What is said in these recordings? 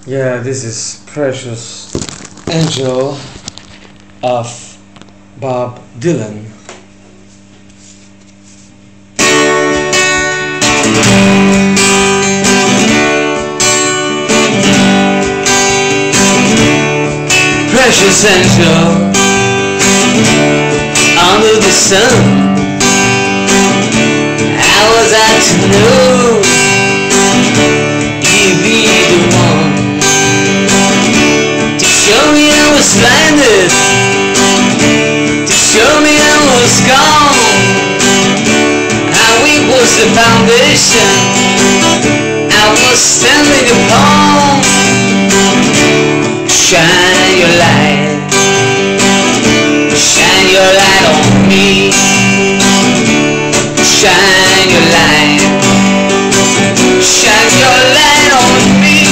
Yeah, this is Precious Angel of Bob Dylan. Precious angel under the sun, how was I to know you'd be the one to show me I was blinded, to show me I was gone? How weak was the foundation I was standing upon? Shine your light, shine your light on me. Shine your light, shine your light on me.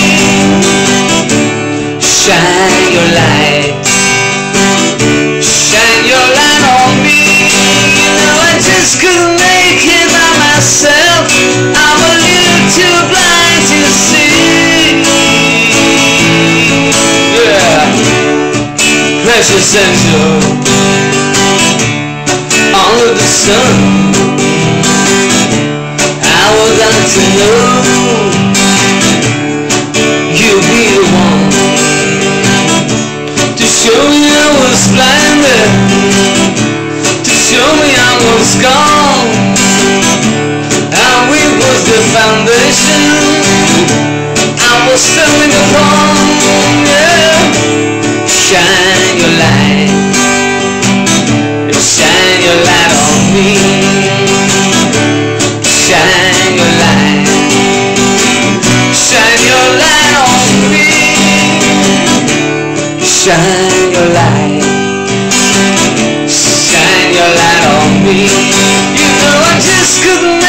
Shine your light, shine your light on me. No, I just couldn't make it by myself. I'm a little too blind to see. Yeah, precious angel under the sun, I was out to know you'd be the one to show me I was blinded, to show me I was gone. How weak was the foundation I was standing upon? Yeah. Shine your light, shine your light on me. Shine your light, shine your light on me. Shine your light, shine your light on me. You know I just couldn't